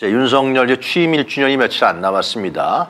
윤석열 이제 취임 1주년이 며칠 안 남았습니다.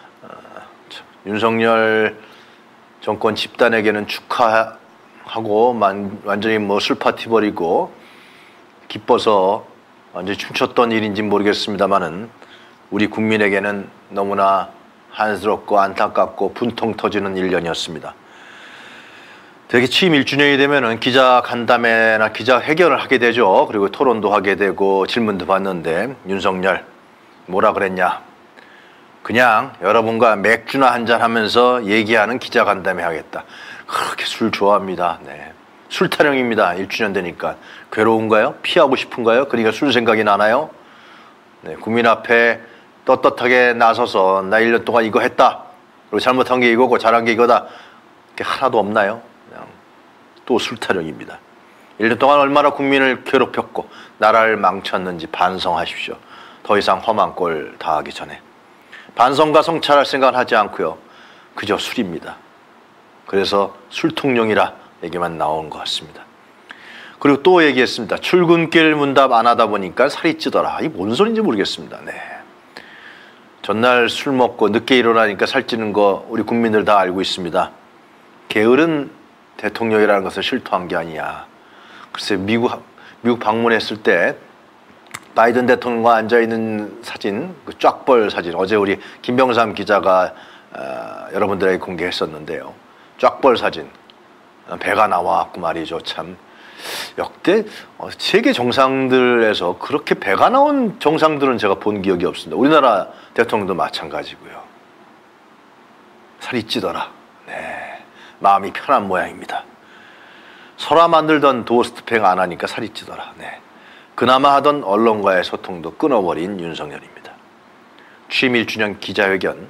윤석열 정권 집단에게는 축하하고 완전히 뭐 술파티 벌이고 기뻐서 완전히 춤췄던 일인지 모르겠습니다만은 우리 국민에게는 너무나 한스럽고 안타깝고 분통 터지는 1년이었습니다. 되게 취임 1주년이 되면은 기자 간담회나 기자 회견을 하게 되죠. 그리고 토론도 하게 되고 질문도 받는데 윤석열 뭐라 그랬냐? 그냥 여러분과 맥주나 한잔 하면서 얘기하는 기자 간담회 하겠다. 그렇게 술 좋아합니다. 네. 술 타령입니다. 1주년 되니까. 괴로운가요? 피하고 싶은가요? 그러니까 술 생각이 나나요? 네. 국민 앞에 떳떳하게 나서서 나 1년 동안 이거 했다. 그리고 잘못한 게 이거고 잘한 게 이거다. 그게 하나도 없나요? 그냥 또 술 타령입니다. 1년 동안 얼마나 국민을 괴롭혔고 나라를 망쳤는지 반성하십시오. 더 이상 험한 꼴 당하기 전에. 반성과 성찰할 생각은 하지 않고요. 그저 술입니다. 그래서 술통령이라 얘기만 나온 것 같습니다. 그리고 또 얘기했습니다. 출근길 문답 안 하다 보니까 살이 찌더라. 이게 뭔 소리인지 모르겠습니다. 네. 전날 술 먹고 늦게 일어나니까 살찌는 거 우리 국민들 다 알고 있습니다. 게으른 대통령이라는 것을 실토한 게 아니야. 글쎄 미국 방문했을 때 바이든 대통령과 앉아있는 사진, 그 쫙벌 사진, 어제 우리 김병삼 기자가 여러분들에게 공개했었는데요. 쫙벌 사진, 배가 나와갖고 말이죠. 참 역대 세계 정상들에서 그렇게 배가 나온 정상들은 제가 본 기억이 없습니다. 우리나라 대통령도 마찬가지고요. 살이 찌더라. 네, 마음이 편한 모양입니다. 설화 만들던 도어스태핑 안 하니까 살이 찌더라. 네. 그나마 하던 언론과의 소통도 끊어버린 윤석열입니다. 취임 1주년 기자회견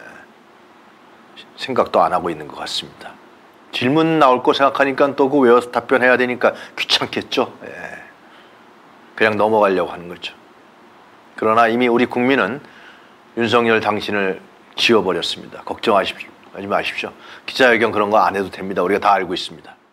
생각도 안 하고 있는 것 같습니다. 질문 나올 거 생각하니까 또 그 외워서 답변해야 되니까 귀찮겠죠. 그냥 넘어가려고 하는 거죠. 그러나 이미 우리 국민은 윤석열 당신을 지워버렸습니다. 걱정하지 마십시오. 기자회견 그런 거 안 해도 됩니다. 우리가 다 알고 있습니다.